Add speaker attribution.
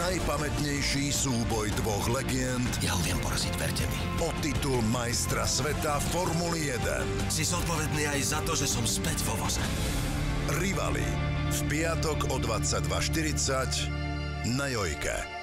Speaker 1: najpamätnejší súboj dvoch legend.
Speaker 2: Ja ho viem poraziť, verte mi.
Speaker 1: O titul majstra sveta Formuly 1.
Speaker 2: Si zodpovedný aj za to, že som späť vo voze.
Speaker 1: Rivali. V piatok o 22:40 na Jojke.